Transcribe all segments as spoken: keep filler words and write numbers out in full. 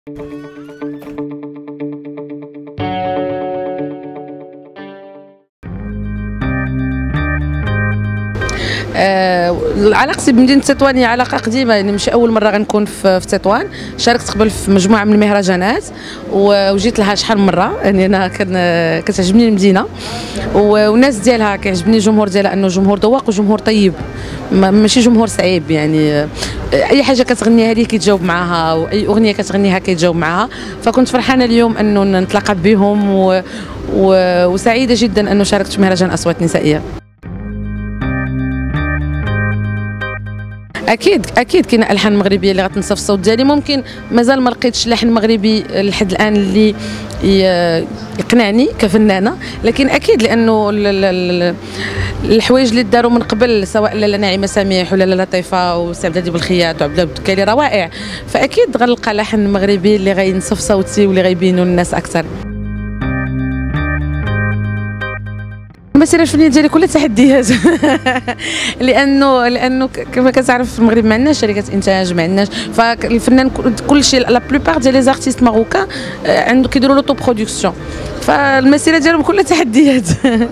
آه، علاقتي بمدينه تطوان هي علاقه قديمه، يعني مش اول مره غنكون في, في تطوان. شاركت قبل في مجموعه من المهرجانات وجيت لها شحال من مره، يعني انا كان كتعجبني المدينه والناس ديالها، كيعجبني الجمهور ديالها انه جمهور ذواق وجمهور طيب، ماشي جمهور صعيب. يعني اي حاجه كتغنيها ليه كيتجاوب معاها، واي اغنيه كتغنيها كيتجاوب معاها. فكنت فرحانه اليوم انه نتلاقى بهم و... و... وسعيده جدا انه شاركت في مهرجان اصوات نسائيه. اكيد اكيد كاين الحان مغربيه اللي غتنصف الصوت ديالي. ممكن مازال ما لقيتش لحن مغربي لحد الان اللي يقنعني كفنانه، لكن اكيد لانه الحوايج اللي داروا من قبل، سواء لاله ناعمه سميح ولا لاله لطيفه وسي عبد الهادي بالخياط وعبد الله بكالي، روائع. فاكيد غنلقى لحن مغربي اللي غينصف صوتي واللي غيبينوا للناس اكثر. المسيره الفنيه ديالي كلها تحديات لانه لانه كما كتعرف في المغرب ما عندناش شركات انتاج، ما عندناش. فالفنان كل شيء لا بلوبار ديال لي زارتيست ماروكان عنده كيديروا لوطو برودكسيون، فالمسيره ديالهم كلها تحديات.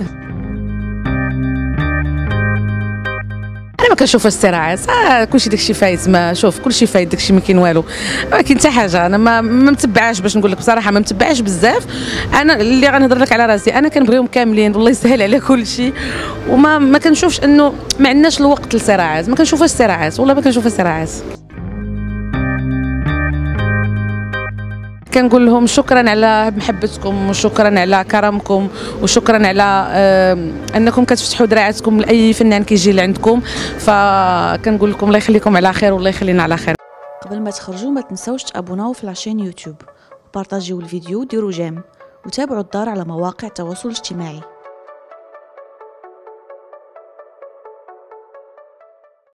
انا ما كنشوفش الصراعات، آه كلشي داكشي فايت. ما شوف كلشي فايت، داكشي ما كاين والو، ما كاين حتى حاجه. انا ما ما متبعاش، باش نقول لك بصراحه ما متبعاش بزاف. انا اللي غنهضر لك على راسي، انا كنبغيهم كاملين والله يسهل على كلشي، وما ما كنشوفش انه ما عندناش الوقت للصراعات. ما كنشوفش الصراعات، والله ما كنشوف الصراعات. كنقول لهم شكرا على محبتكم، وشكرا على كرمكم، وشكرا على آه انكم كتفتحوا دراعاتكم لاي فنان كيجي لعندكم. فكنقول لكم الله يخليكم على خير والله يخلينا على خير. قبل ما تخرجوا ما تنساوش تابوناو في لاشين يوتيوب، وبارطاجيو الفيديو، ديروا جيم، وتابعوا الدار على مواقع التواصل الاجتماعي.